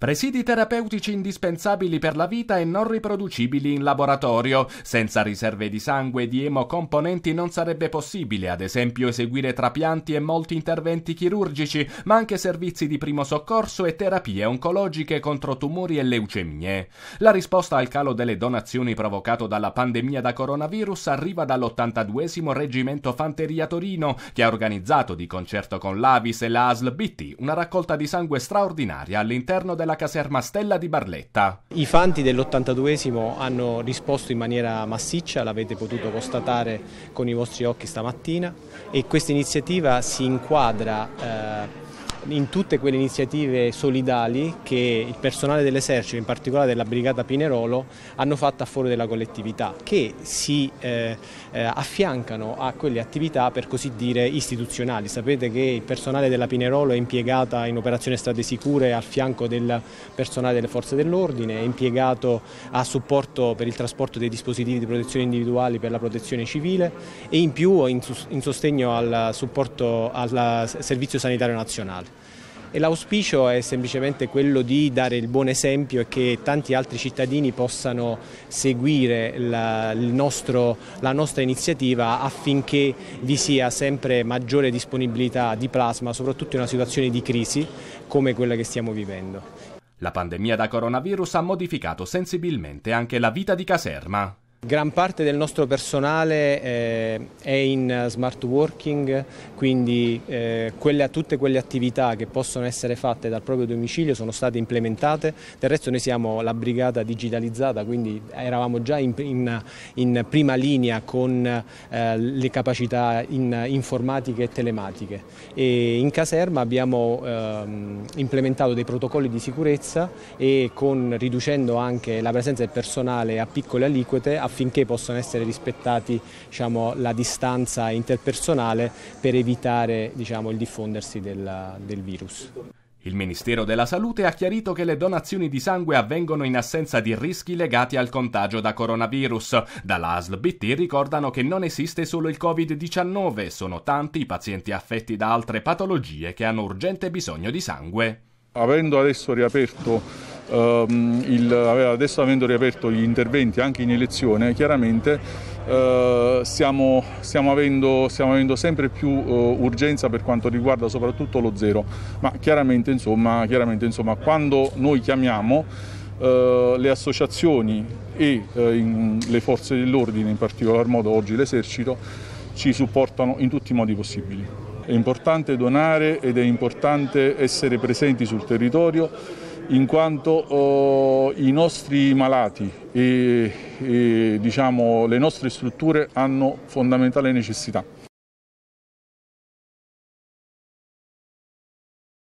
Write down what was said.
Presidi terapeutici indispensabili per la vita e non riproducibili in laboratorio. Senza riserve di sangue e di emocomponenti non sarebbe possibile, ad esempio, eseguire trapianti e molti interventi chirurgici, ma anche servizi di primo soccorso e terapie oncologiche contro tumori e leucemie. La risposta al calo delle donazioni provocato dalla pandemia da coronavirus arriva dall'82° Reggimento Fanteria Torino, che ha organizzato di concerto con l'Avis e la ASL BT una raccolta di sangue straordinaria all'interno della caserma Stella di Barletta. I fanti dell'82° hanno risposto in maniera massiccia, l'avete potuto constatare con i vostri occhi stamattina, e questa iniziativa si inquadra in tutte quelle iniziative solidali che il personale dell'Esercito, in particolare della Brigata Pinerolo, hanno fatto a favore della collettività, che si affiancano a quelle attività, per così dire, istituzionali. Sapete che il personale della Pinerolo è impiegata in operazioni strade sicure al fianco del personale delle forze dell'ordine, è impiegato a supporto per il trasporto dei dispositivi di protezione individuali per la protezione civile e in più in sostegno al supporto al Servizio Sanitario Nazionale. E l'auspicio è semplicemente quello di dare il buon esempio e che tanti altri cittadini possano seguire la nostra iniziativa, affinché vi sia sempre maggiore disponibilità di plasma, soprattutto in una situazione di crisi come quella che stiamo vivendo. La pandemia da coronavirus ha modificato sensibilmente anche la vita di caserma. Gran parte del nostro personale è in smart working, quindi tutte quelle attività che possono essere fatte dal proprio domicilio sono state implementate. Del resto noi siamo la brigata digitalizzata, quindi eravamo già in prima linea con le capacità informatiche e telematiche. E in caserma abbiamo implementato dei protocolli di sicurezza e riducendo anche la presenza del personale a piccole aliquote, affinché possano essere rispettati, la distanza interpersonale, per evitare, il diffondersi del virus. Il Ministero della Salute ha chiarito che le donazioni di sangue avvengono in assenza di rischi legati al contagio da coronavirus. Dalla ASL BT ricordano che non esiste solo il Covid-19, sono tanti i pazienti affetti da altre patologie che hanno urgente bisogno di sangue. Avendo adesso riaperto gli interventi anche in elezione, chiaramente stiamo avendo sempre più urgenza per quanto riguarda soprattutto lo zero, ma chiaramente quando noi chiamiamo le associazioni e le forze dell'ordine, in particolar modo oggi l'Esercito, ci supportano in tutti i modi possibili. È importante donare ed è importante essere presenti sul territorio, in quanto i nostri malati e le nostre strutture hanno fondamentale necessità.